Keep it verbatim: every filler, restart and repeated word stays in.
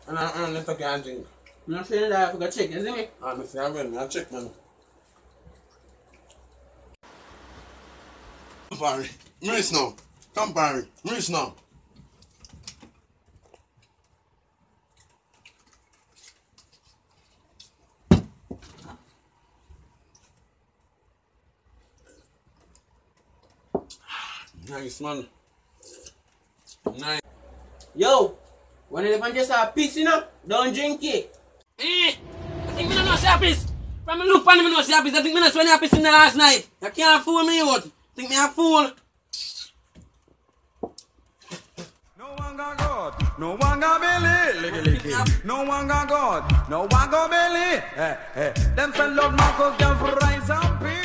And I earn it again drink. I'm not saying that I forgot check, you see me? I'm say I will, I check man. Come Barry. Maurice now. Come Barry. Maurice now. Nice man. Nice. Yo, when you live just a piece, you know, don't drink it. Eh, I think me no know Sharpies. From me look pan me know Sharpies. I think me no swear Sharpies in the last night. You can't fool me out. Think me a fool. No one got God, no one got Billy, licky licky. No one got God, no one got Billy. Hey, hey. Them fellow Marcos can rise and pay.